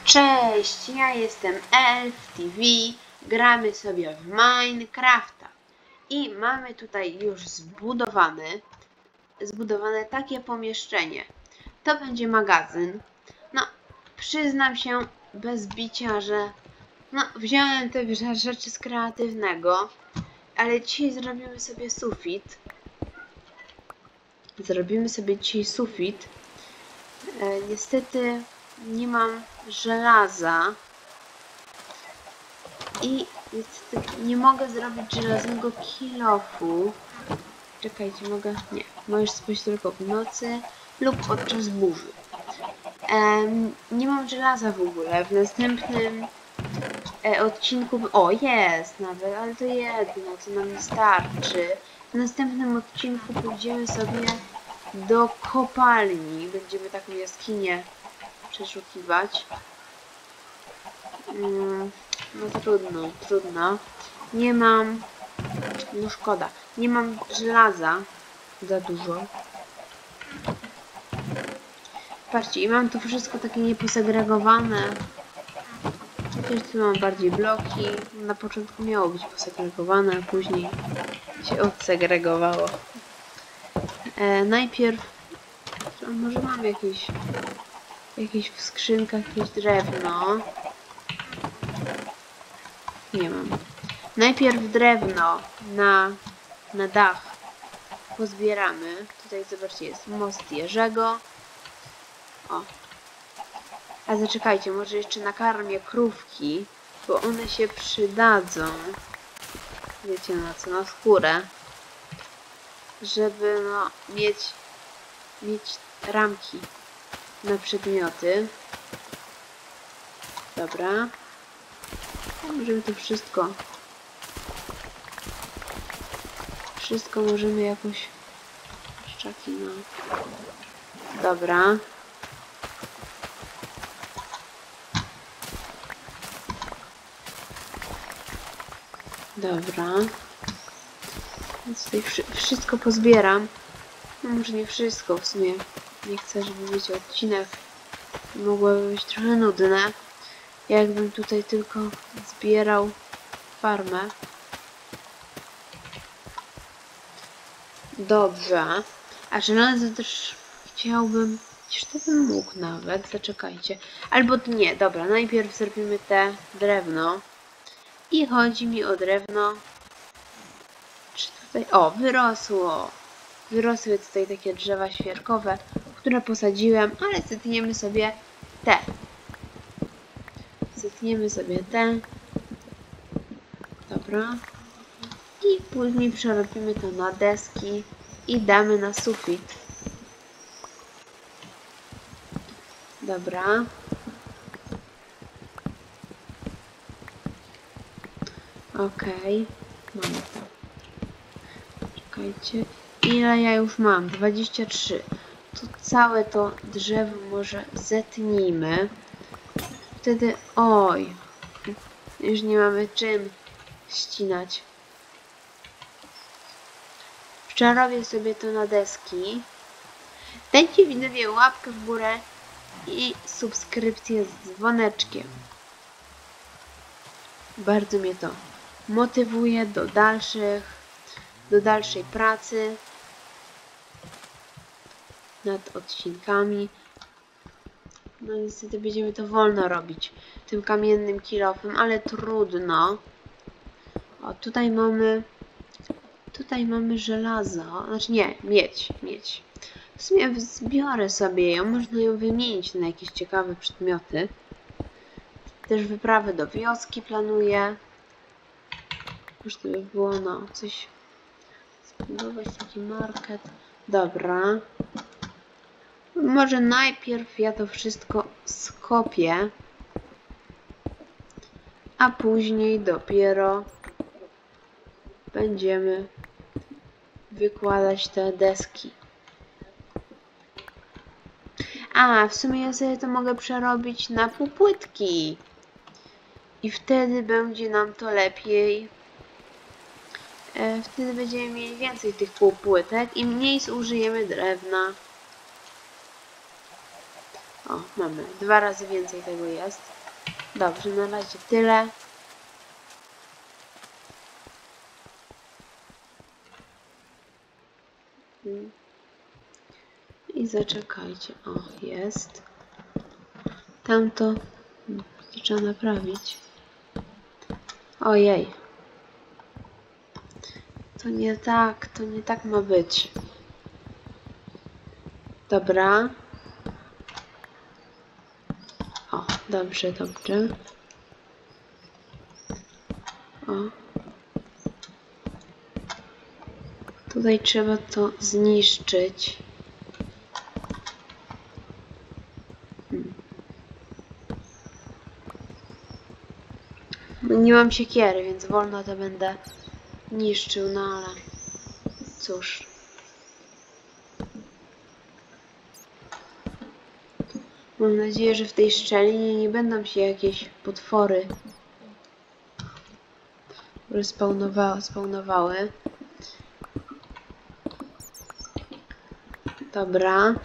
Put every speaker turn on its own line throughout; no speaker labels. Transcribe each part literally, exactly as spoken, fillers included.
Cześć, ja jestem Elf T V, gramy sobie w Minecrafta i mamy tutaj już zbudowane, zbudowane takie pomieszczenie. To będzie magazyn. No, przyznam się bez bicia, że no, wziąłem te rzeczy z kreatywnego, ale dzisiaj zrobimy sobie sufit. Zrobimy sobie dzisiaj sufit. E, niestety nie mam żelaza i niestety nie mogę zrobić żelaznego kilofu. Czekajcie, mogę? Nie, możesz spać tylko w nocy lub podczas burzy. Um, nie mam żelaza w ogóle. W następnym e, odcinku... O, jest nawet, ale to jedno, co nam starczy. W następnym odcinku pójdziemy sobie do kopalni. Będziemy taką jaskinię przeszukiwać. Hmm, no trudno, trudno. Nie mam... No szkoda. Nie mam żelaza za dużo. Patrzcie, i mam to wszystko takie nieposegregowane. Chociaż tu mam bardziej bloki. Na początku miało być posegregowane, a później się odsegregowało. E, najpierw... Może mam jakieś... Jakieś w skrzynkach, jakieś drewno. Nie mam. Najpierw drewno na, na dach pozbieramy. Tutaj zobaczcie, jest most Jerzego. O. A zaczekajcie, może jeszcze nakarmię krówki, bo one się przydadzą. Wiecie na co? Na skórę. Żeby no mieć, mieć ramki na przedmioty. Dobra. Możemy to wszystko. Wszystko możemy jakoś... Szczaki, no. Dobra. Dobra. Więc tutaj wszystko pozbieram. No może nie wszystko w sumie. Nie chcę, żeby być odcinek. Mogłoby być trochę nudne. Jakbym tutaj tylko zbierał farmę. Dobrze. A żelazo też chciałbym... Przecież to bym mógł nawet. Zaczekajcie. Albo nie. Dobra. Najpierw zrobimy te drewno. I chodzi mi o drewno. Czy tutaj... O! Wyrosło. Wyrosły tutaj takie drzewa świerkowe, które posadziłem. Ale zetniemy sobie te. Zetniemy sobie te. Dobra. I później przerobimy to na deski i damy na sufit. Dobra. Okej. Mamy to. Czekajcie. Ile ja już mam? dwadzieścia trzy. To całe to drzewo może zetnijmy. Wtedy... Oj. Już nie mamy czym ścinać. Przerobię sobie to na deski. Dajcie widzowie łapkę w górę i subskrypcję z dzwoneczkiem. Bardzo mnie to motywuje do dalszych, do dalszej pracy nad odcinkami. No niestety będziemy to wolno robić tym kamiennym kilofem, ale trudno. O, tutaj mamy Tutaj mamy żelazo, znaczy nie, miedź, miedź. W sumie zbiorę sobie ją, można ją wymienić na jakieś ciekawe przedmioty. Też wyprawę do wioski planuję. Może to by było, no, coś zbudować, taki market. Dobra. Może najpierw ja to wszystko skopię, a później dopiero będziemy wykładać te deski. A, w sumie ja sobie to mogę przerobić na półpłytki. I wtedy będzie nam to lepiej. E, wtedy będziemy mieli więcej tych półpłytek i mniej zużyjemy drewna. O, mamy. Dwa razy więcej tego jest. Dobrze, na razie tyle. I zaczekajcie. O, jest. Tamto trzeba naprawić. Ojej. To nie tak, to nie tak ma być. Dobra. O, dobrze, dobrze. O. Tutaj trzeba to zniszczyć. Hmm. No nie mam siekiery, więc wolno to będę niszczył, no ale cóż. Mam nadzieję, że w tej szczelinie nie będą się jakieś potwory respawnowały, spawnowały. Dobra.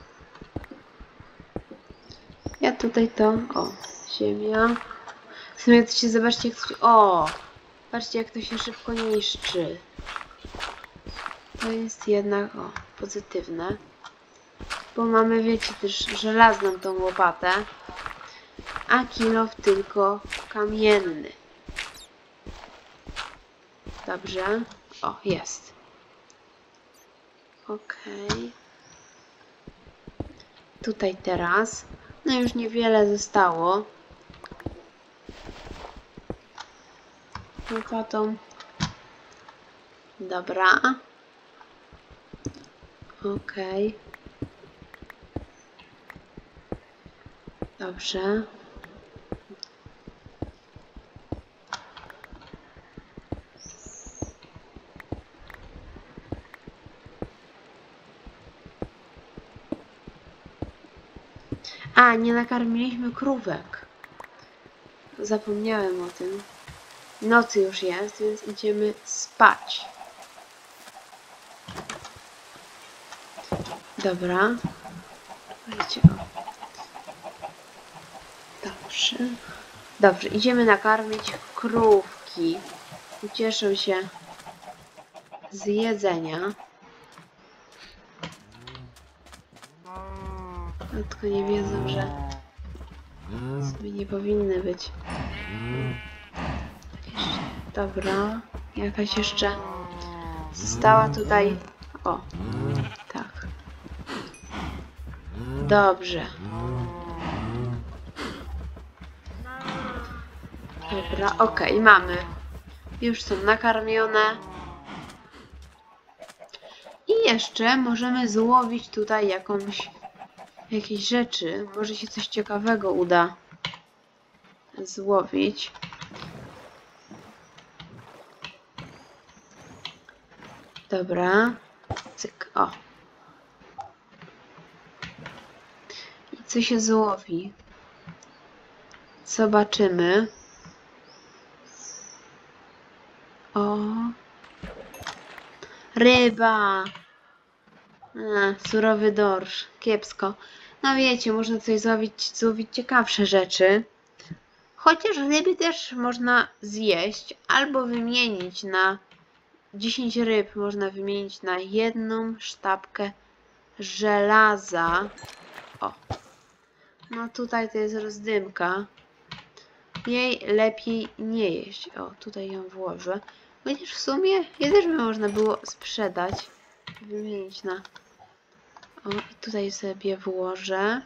Ja tutaj to... O, ziemia. W sumie to się zobaczcie jak to się... O! Patrzcie jak to się szybko niszczy. To jest jednak... O, pozytywne. Bo mamy, wiecie, też żelazną tą łopatę. A kilof tylko kamienny. Dobrze. O, jest. Okej. Okay. Tutaj teraz. No już niewiele zostało. Łopatą. Dobra. Okej. Okay. Dobrze. A, nie nakarmiliśmy krówek. Zapomniałem o tym. Nocy już jest, więc idziemy spać. Dobra. Wiecie, o. Dobrze. Dobrze, idziemy nakarmić krówki. Ucieszą się z jedzenia. Tylko nie wiedzą, że sobie nie powinny być. Dobra. Jakaś jeszcze została tutaj. O, tak. Dobrze. Dobra, okej, okay, mamy. Już są nakarmione. I jeszcze możemy złowić tutaj jakąś, jakieś rzeczy. Może się coś ciekawego uda złowić. Dobra. Cyk, o. I co się złowi? Zobaczymy. O. Ryba. A, surowy dorsz. Kiepsko. No wiecie, można coś złowić, złowić ciekawsze rzeczy. Chociaż ryby też można zjeść albo wymienić na dziesięć ryb. Można wymienić na jedną sztabkę żelaza. O. No tutaj to jest rozdymka. Jej lepiej nie jeść. O, tutaj ją włożę. Chociaż w sumie je też by można było sprzedać. Wymienić na... O, i tutaj sobie włożę.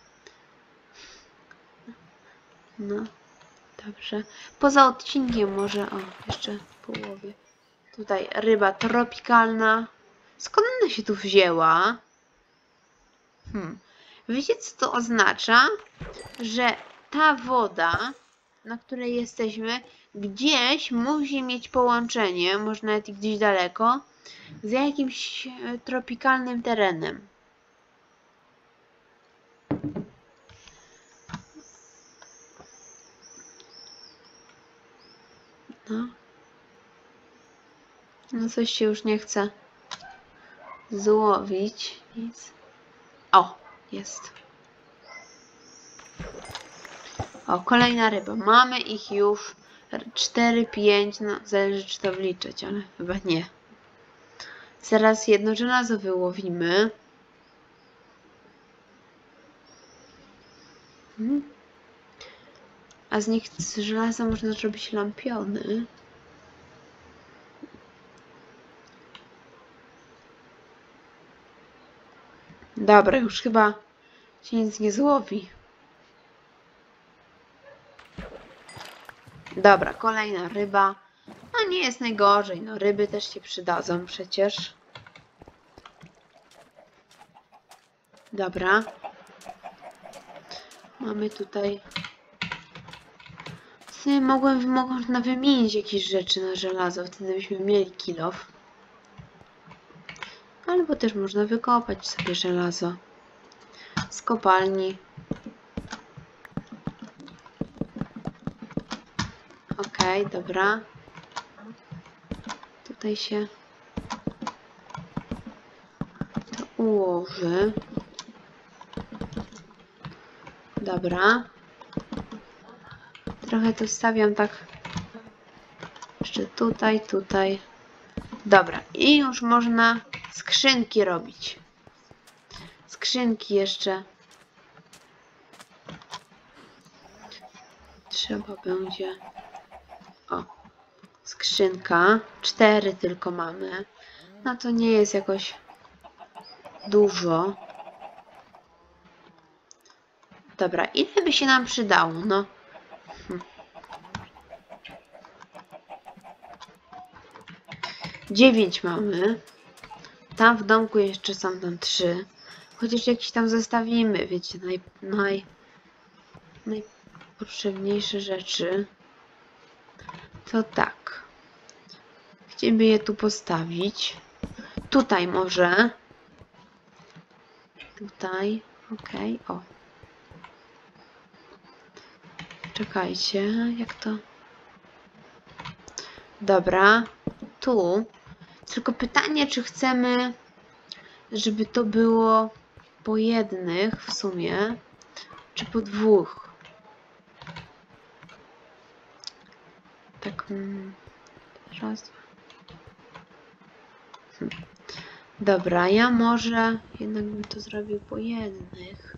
No, dobrze. Poza odcinkiem może... O, jeszcze połowie. Tutaj ryba tropikalna. Skąd ona się tu wzięła? Hmm. Wiecie, co to oznacza? Że ta woda, na której jesteśmy, gdzieś musi mieć połączenie, może nawet gdzieś daleko, z jakimś tropikalnym terenem. No. No coś się już nie chce złowić. Nic. O, jest. O, kolejna ryba. Mamy ich już cztery, pięć, no zależy czy to wliczyć, ale chyba nie. Zaraz jedno żelazo wyłowimy. Hmm. A z nich z żelaza można zrobić lampiony. Dobra, już chyba się nic nie złowi. Dobra, kolejna ryba. No nie jest najgorzej, no ryby też się przydadzą przecież. Dobra. Mamy tutaj... Sobie mogłem, można wymienić jakieś rzeczy na żelazo, wtedy byśmy mieli kilof. Albo też można wykopać sobie żelazo z kopalni. Okej, okay, dobra. Tutaj się to ułoży. Dobra. Trochę to stawiam tak jeszcze tutaj, tutaj. Dobra. I już można skrzynki robić. Skrzynki jeszcze trzeba będzie... O, skrzynka. Cztery tylko mamy. No to nie jest jakoś dużo. Dobra, ile by się nam przydało? No. Hm. Dziewięć mamy. Tam w domku jeszcze są tam trzy. Chociaż jakiś tam zostawimy, wiecie, naj, naj, najpotrzebniejsze rzeczy. To tak. Gdzie by je tu postawić? Tutaj może. Tutaj. Okej, okay. O. Czekajcie, jak to... Dobra. Tu. Tylko pytanie, czy chcemy, żeby to było po jednych w sumie, czy po dwóch? Tak. Raz, dwa. Hm. Dobra, ja może jednak bym to zrobił po jednych.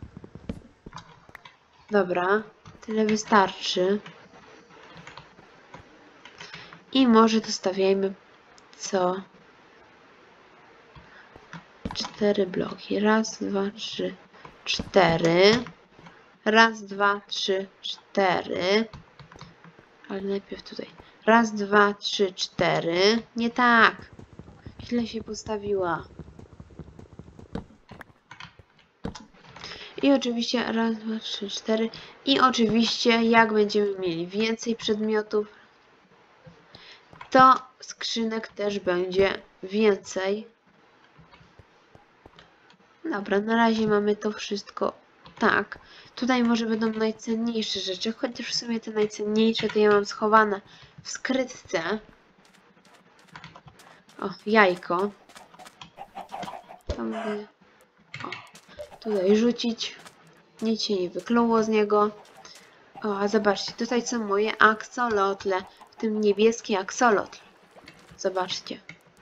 Dobra, tyle wystarczy. I może dostawiajmy co cztery bloki. Raz, dwa, trzy, cztery. Raz, dwa, trzy, cztery. Ale najpierw tutaj. Raz, dwa, trzy, cztery. Nie tak. Źle się postawiła. I oczywiście raz, dwa, trzy, cztery. I oczywiście jak będziemy mieli więcej przedmiotów, to skrzynek też będzie więcej. Dobra, na razie mamy to wszystko tak. Tutaj może będą najcenniejsze rzeczy, chociaż w sumie te najcenniejsze to ja mam schowane w skrytce. O, jajko. To mogę... O, tutaj rzucić. Nic się nie wykluło z niego. O, a zobaczcie, tutaj są moje aksolotle. W tym niebieski aksolotl. Zobaczcie.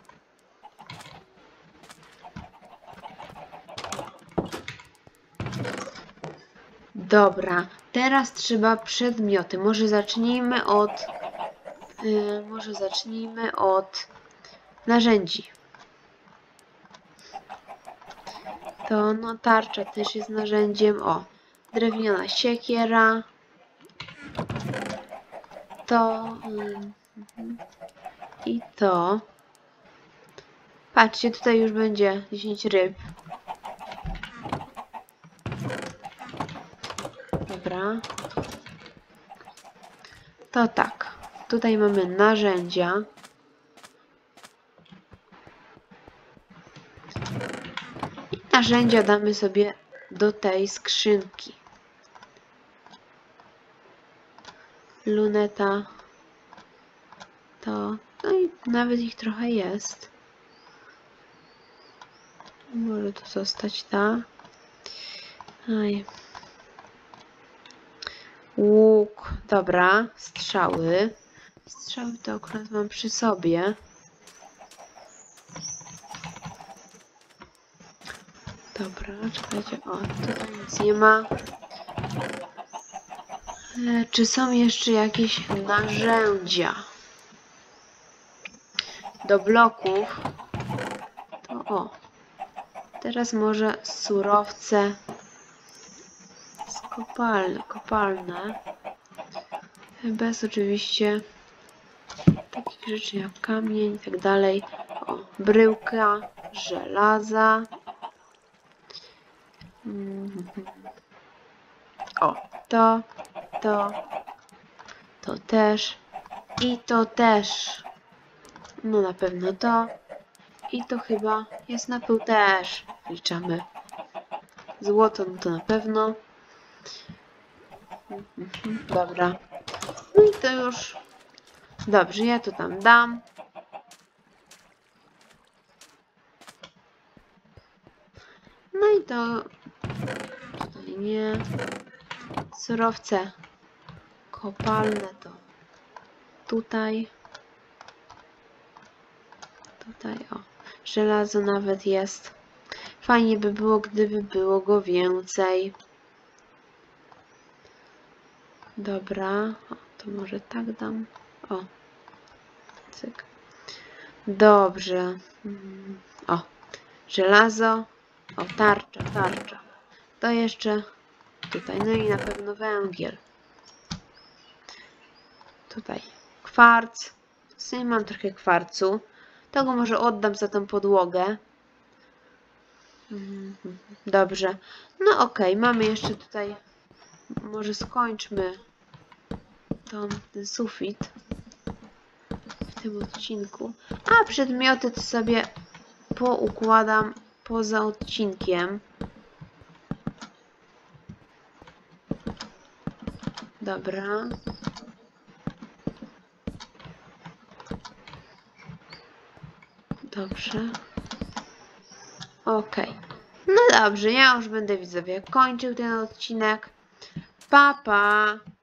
Dobra, teraz trzeba przedmioty. Może zacznijmy od... Yy, może zacznijmy od narzędzi. To no tarcza też jest narzędziem. O, drewniana siekiera. To... Yy, I to. Patrzcie, tutaj już będzie dziesięć ryb. Dobra. To tak. Tutaj mamy narzędzia. I narzędzia damy sobie do tej skrzynki. Luneta. To. No i nawet ich trochę jest. Może to zostać, tak? Aj. Łuk. Dobra. Strzały. Strzały to akurat mam przy sobie. Dobra, czekajcie. O, tutaj nic nie ma. E, czy są jeszcze jakieś narzędzia do bloków? To o. Teraz może surowce z kopalne, kopalne. Bez oczywiście takich rzeczy jak kamień i tak dalej. O, bryłka, żelaza. O, to, to, to też i to też. No na pewno to. I to chyba jest na pół też. Liczamy. Złoto, no to na pewno. Dobra. No i to już. Dobrze, ja to tam dam. No i to tutaj nie. Surowce kopalne to tutaj. Tutaj o. Żelazo nawet jest. Fajnie by było, gdyby było go więcej. Dobra. O, to może tak dam. O. Cyk. Dobrze. O. Żelazo. O, tarcza, tarcza. To jeszcze tutaj. No i na pewno węgiel. Tutaj kwarc. W sumie mam trochę kwarcu. To go może oddam za tą podłogę. Dobrze. No okej, okay. Mamy jeszcze tutaj. Może skończmy tą, ten sufit w tym odcinku. A przedmioty to sobie poukładam poza odcinkiem. Dobra. Dobrze. Ok. No dobrze, ja już będę widzowie kończył ten odcinek. Pa, pa!